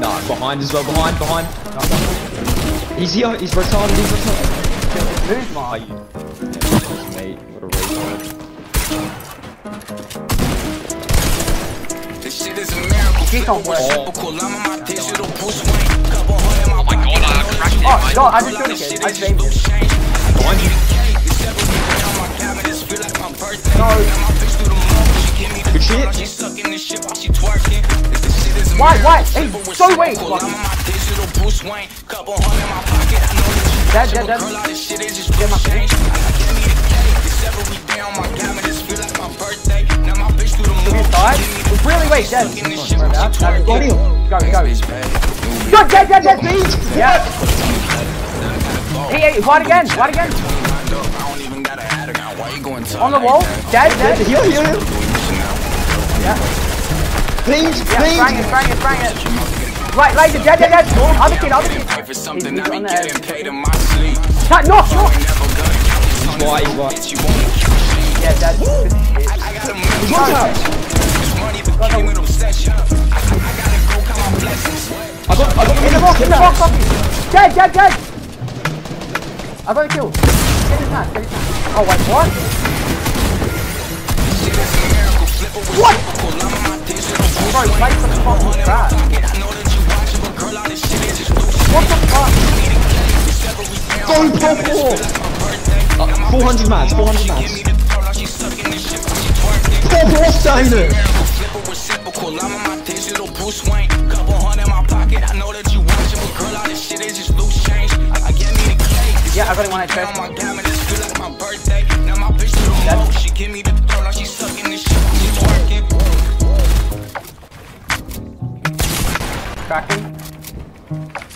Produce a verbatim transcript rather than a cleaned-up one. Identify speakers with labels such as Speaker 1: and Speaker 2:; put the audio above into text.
Speaker 1: Nah, behind as well, behind, behind. He's here, he's retarded, he's retarded.
Speaker 2: Move, Mark.
Speaker 1: Yeah, mate, what a retard.
Speaker 3: This shit is a miracle.
Speaker 2: Keep on working.
Speaker 3: Oh my
Speaker 4: god, I cracked it,
Speaker 2: Oh,
Speaker 4: mate.
Speaker 2: no, I just took it. I saved it.
Speaker 1: Behind you.
Speaker 2: No.
Speaker 1: Good shit.
Speaker 2: Why, why? Hey, so wait. Dead, dead, dead. Get my thing. Really wait, dead. Go, go. Good, dead, dead, dead, please. Yeah. Hey, hey, what again? What again? On the wall. Dead, dead.
Speaker 1: Heal, heal, heal.
Speaker 2: Yeah.
Speaker 1: Please,
Speaker 2: Yeah,
Speaker 1: please.
Speaker 2: sprang it, sprang it, sprang it. Right, laser, dead, dead, dead. Other kid, other kid.
Speaker 3: For something
Speaker 2: He's
Speaker 3: I be
Speaker 2: on
Speaker 3: getting
Speaker 2: there.
Speaker 3: paid in my sleep.
Speaker 2: No, no, no.
Speaker 1: He's white, he's white.
Speaker 2: Yeah, dead. Good shit.
Speaker 1: He's one tap. I got, I got
Speaker 2: In the box, in the box, copy. Dead, dead, dead. I got a kill. Get his hand, get his hand. Oh, wait, what? What? Bro, play for the fucking crap. What the fuck?
Speaker 1: Go, four, four. Uh, four hundred mats, four hundred mats. Four, four, down it.
Speaker 2: Yeah, I got him on that chest. Cracking.